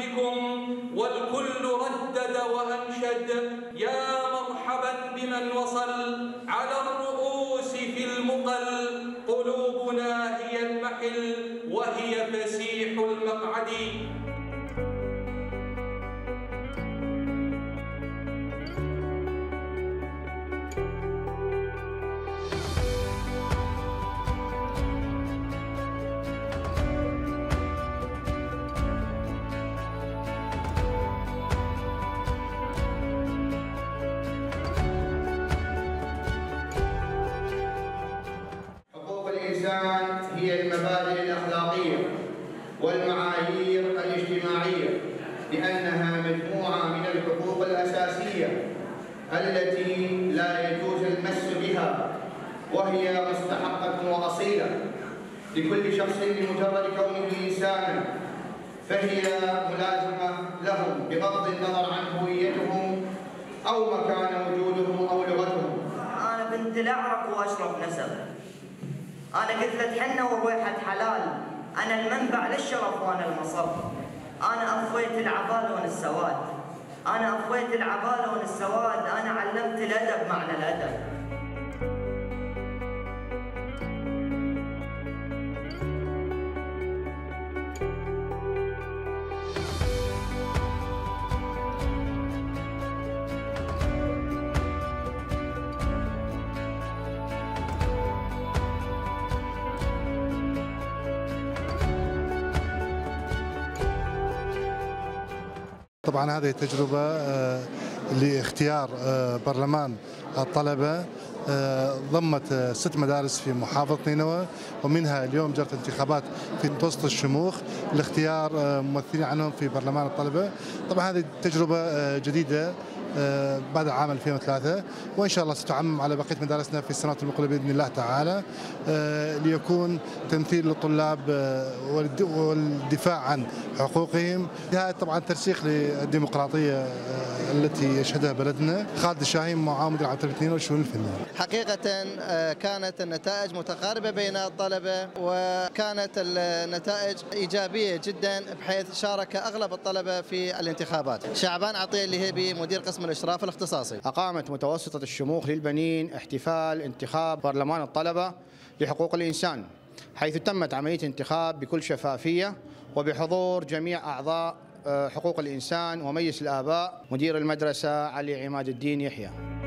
بكم، والكل ردد وأنشد: يا مرحبا بمن وصل على الرؤوس في المقل، قلوبنا هي المحل وهي فسيح المقعد. هي المبادئ الأخلاقية والمعايير الاجتماعية، لأنها مجموعة من الحقوق الأساسية التي لا يجوز المس بها، وهي مستحقة وأصيلة لكل شخص لمجرد كونه إنسانا، فهي ملازمة لهم بغض النظر عن هويتهم أو مكان وجودهم أو لغتهم. أنا بنت الأعرق وأشرف نسب، أنا قتلة حنة ورويحة حلال، أنا المنبع للشرف وأنا المصب، أنا أفويت العبال وأنا السواد، أنا أفويت العبال وأنا السواد، أنا علمت الأدب معنى الأدب. طبعا هذه تجربة لاختيار برلمان الطلبة ضمت 6 مدارس في محافظة نينوى، ومنها اليوم جرت انتخابات في متوسط الشموخ لاختيار ممثلين عنهم في برلمان الطلبة. طبعا هذه تجربة جديدة بعد عام 2003، وإن شاء الله ستعمم على بقية مدارسنا في السنوات المقبلة بإذن الله تعالى، ليكون تمثيل للطلاب والدفاع عن حقوقهم. هذا طبعا ترسيخ للديمقراطية التي يشهدها بلدنا. خالد الشاهين، معاون عام تربية والشؤون الفنية. حقيقة كانت النتائج متقاربة بين الطلبة، وكانت النتائج إيجابية جدا، بحيث شارك أغلب الطلبة في الانتخابات. شعبان عطية اللهيبي، مدير قسم الإشراف الاختصاصي. أقامت متوسطة الشموخ للبنين احتفال انتخاب برلمان الطلبة لحقوق الإنسان، حيث تمت عملية انتخاب بكل شفافية وبحضور جميع أعضاء حقوق الإنسان ومجلس الآباء، مدير المدرسة علي عماد الدين يحيى.